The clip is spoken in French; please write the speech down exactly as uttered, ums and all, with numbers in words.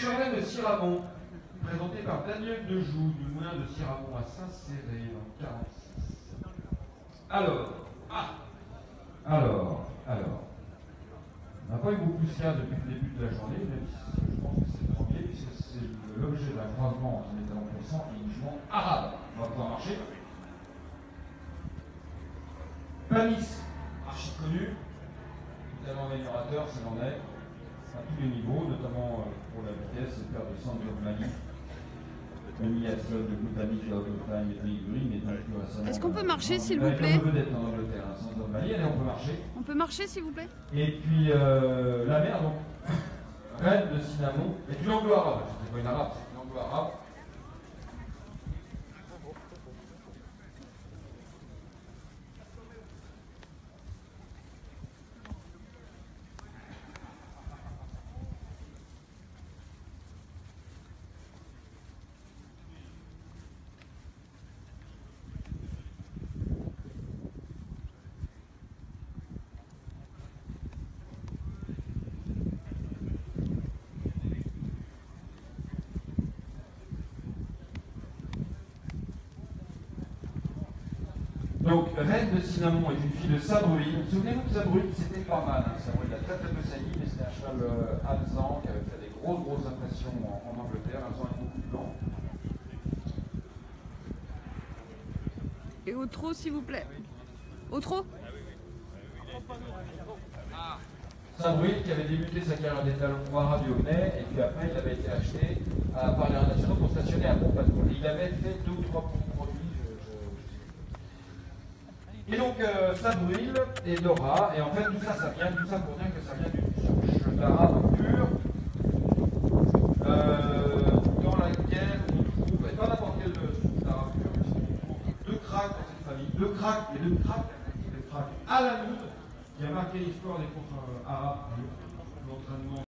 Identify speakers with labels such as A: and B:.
A: Chevrolet de Siramont, présenté par Daniel Dejoux, du moulin de Siramont à Saint-Céré, dans le quarante-six. Alors, ah, alors, alors, on n'a pas eu beaucoup de cas depuis le début de la journée, même si je pense que c'est le premier, puisque c'est l'objet d'un croisement entre les talons puissants et une jument arabe. On va pouvoir marcher. Panis, archi connu, talent améliorateur, c'est l'en est, à tous les niveaux, notamment pour la vitesse, le père de Sandro Mali, le Miasol de glutamate, de Autotime et de Ligurine, et donc plus récemment.
B: Est-ce qu'on peut marcher, s'il vous plaît?
A: Avec un vedette en Angleterre, hein, Sandro Mali, allez, on peut marcher.
B: On peut marcher, s'il vous plaît?
A: Et puis euh, la mer, donc, reine de cinnamon, est une anglo-arabe, c'est pas une arabe, c'est une anglo-arabe. Donc, Reine de Cinnamon est une fille de Sabruil. Souvenez-vous que Sabruil, c'était pas mal. Hein. Sabruil a très très peu sailli, mais c'était un cheval euh, alezan qui avait fait des grosses grosses impressions en, en Angleterre. Alezan est beaucoup plus lent.
B: Et au trot, s'il vous plaît. Au trot?
A: Sabruil qui avait débuté sa carrière d'étalon arabe et Augenay, et puis après il avait été acheté à, par les nationaux pour stationner à Pompadour. Il avait fait deux ou trois produits. Et donc, euh, Sabruil et Dora, et en fait, tout ça, ça vient, tout ça pour dire que ça vient d'une souche d'arabe pure, euh, dans laquelle on trouve, et pas n'importe quelle souche d'arabe pure, puisqu'on trouve deux craques dans cette famille, deux craques, et deux craques, des craques à la nude, qui a marqué l'histoire des courses euh, arabes, l'entraînement.